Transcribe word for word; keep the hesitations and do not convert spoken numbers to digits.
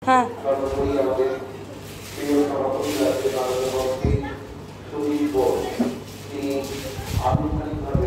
হ্যাঁ সর্বোপরি আমাদের প্রিয় সভাপতি রাজ্যের মাননীয় মন্ত্রী সুদীপ বোস, তিনি আনুষ্ঠানিকভাবে